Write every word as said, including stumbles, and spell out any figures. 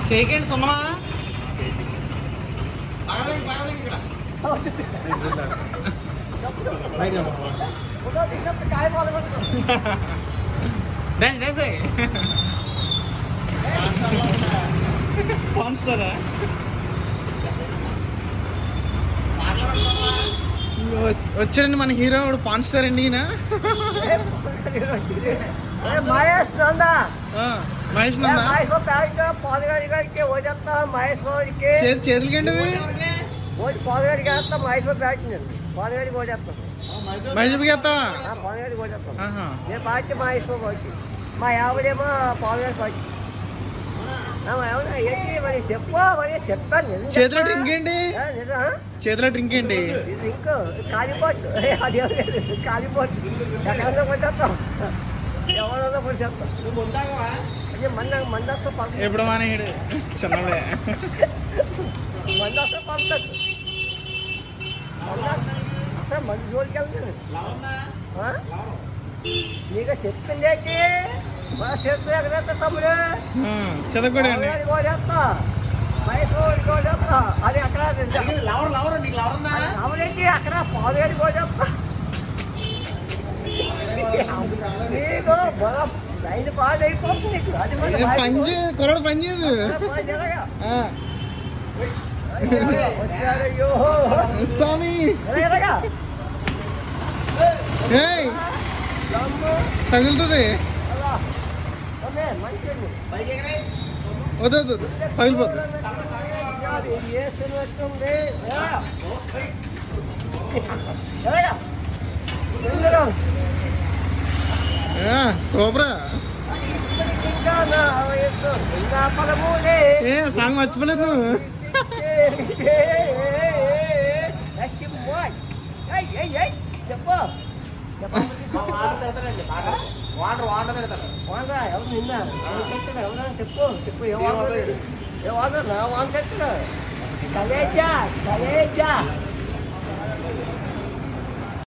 చేయకండి సుమా పాన్స్టారా వచ్చాడండి మన హీరో పాన్ స్టార్ అండి ఈయన మహేష్ నందా మహేష్ నందా పాదగాడికి ఓచేస్తా మహేష్ బాబుకి చేతులకండి పాదగాడికి వేస్తా మహేష్ బాబు బ్యాటింగ్ పాదగాడికి ఓచేస్తాం మహేష్ బాబుకి వేస్తా పాదగాడికి ఓచేస్తాం నేను పార్టీ మహేష్ బాబు పార్టీ మా ఆవిడేమో పాదగాడి పార్టీ ఏంటి మరి చెప్పు మరి చెప్తాను చేతిలో డ్రింక్ ఏంటి చేతిలో డ్రింక్ ఏంటి డ్రింక్ కాలిపోటు అది కాలిపోటు ఎక్కడన్నా కొట్టేస్తాం ఎవరన్నా కొట్టేస్తాం మంద మందస్తో పంప ఎప్పుడు మానేడు చిన్నడే మందస్తో పంపదు అసలు మంది జోలికి వెళ్తాను నీకు చెప్పింది ఏంటి మన చేతులు ఎక్కడేస్తా తమ్ముడు చదవకూడదు చేస్తా మైసూరు కోసేస్తా అది అక్కడ అవరేంటి అక్కడ పావుగడి కోసేస్తా నీకు లైన్ బాగా అయిపోతుంది నీకు అది పంచి కొరడు పనిచేయదు వచ్చారయ్యో స్వామి తగులుతుంది వద్దు వద్దు పగిలిపోతుంది సూపరా ఏ సాంగ్ మర్చిపోలేదు నువ్వు చెప్పు వాటర్ వాటర్ తిడతారు వాటర్ ఎవరు నిన్న తిట్టడు ఎవరైనా చెప్పు చెప్పు ఏ వాటర్ ఏ వాటర్ నా వాటర్ తిట్టడు కలేజా కలేజా